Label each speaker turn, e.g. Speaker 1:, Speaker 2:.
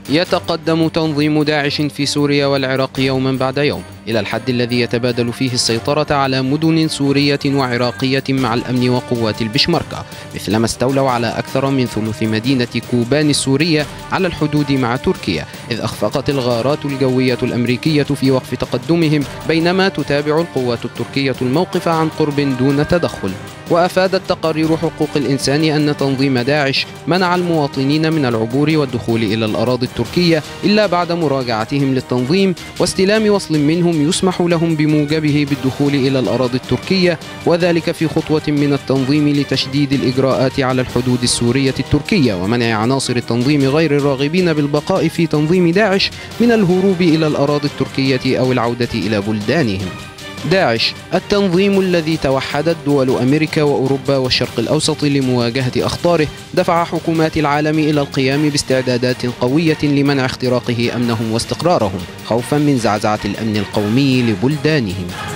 Speaker 1: يتقدم تنظيم داعش في سوريا والعراق يوما بعد يوم إلى الحد الذي يتبادل فيه السيطرة على مدن سورية وعراقية مع الأمن وقوات البشمركة، مثلما استولوا على أكثر من ثلث مدينة كوبان السورية على الحدود مع تركيا، إذ أخفقت الغارات الجوية الأمريكية في وقف تقدمهم، بينما تتابع القوات التركية الموقف عن قرب دون تدخل. وأفادت تقارير حقوق الإنسان أن تنظيم داعش منع المواطنين من العبور والدخول إلى الأراضي التركية إلا بعد مراجعتهم للتنظيم واستلام وصل منهم يسمح لهم بموجبه بالدخول إلى الأراضي التركية، وذلك في خطوة من التنظيم لتشديد الإجراءات على الحدود السورية التركية ومنع عناصر التنظيم غير الراغبين بالبقاء في تنظيم داعش من الهروب إلى الأراضي التركية أو العودة إلى بلدانهم. داعش التنظيم الذي توحدت دول أمريكا وأوروبا والشرق الأوسط لمواجهة أخطاره دفع حكومات العالم إلى القيام باستعدادات قوية لمنع اختراقه أمنهم واستقرارهم خوفا من زعزعة الأمن القومي لبلدانهم.